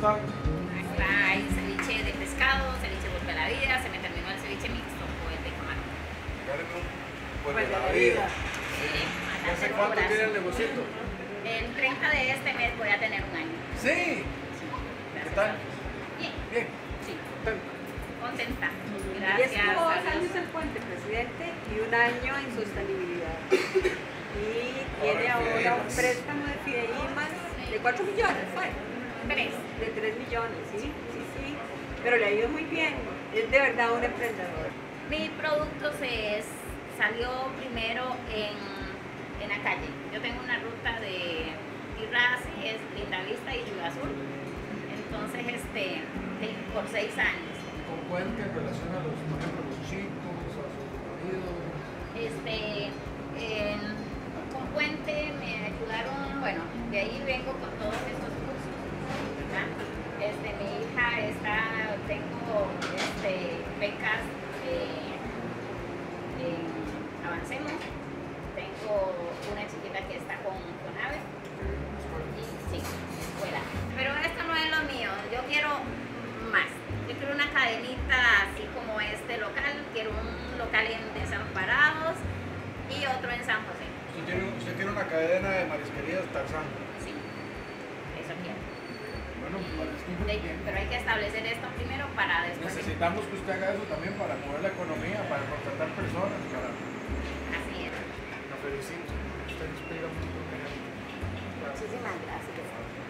están? Hay ceviche de pescado, ceviche golpe a la vida, se me terminó el ceviche mixto o el de camarón. Regáleme un pues Pues de la vida. Sí, ¿Hace cuánto tiene el negocito? El 30 de este mes voy a tener un año. Sí. ¿Qué tal? Bien, Bien. sí, Contento. contenta. Y Gracias. estuvo 2 a Dios. años el puente, presidente, y 1 año en sostenibilidad. Y tiene ahora un préstamo de fideimas de 4 millones, ¿fue? 3. De 3 millones, sí. Pero le ha ido muy bien. Es de verdad un emprendedor. Mi producto salió primero en la calle. Yo tengo una ruta de Irrazi, es Lindavista y Río Azul. Entonces, por 6 años. ¿Con cuenta en relación a los, por ejemplo, los chicos, a sus maridos? Con Puente me ayudaron, bueno, de ahí vengo con todos estos cursos, ¿verdad? Mi hija tengo becas Avancemos, tengo una chiquita que está con AVE y sí, escuela. Pero esto no es lo mío, yo quiero más. Yo quiero una cadenita así como este local, quiero un local en Desamparados y otro en San José. Usted tiene una cadena de marisquerías Tarzán. Sí, eso quiero. Bueno, parece muy bien. Pero hay que establecer esto primero para después. Necesitamos que usted haga eso también para mover la economía, para contratar personas, para... Así es. La felicito. Usted inspira mucho. Muchísimas gracias.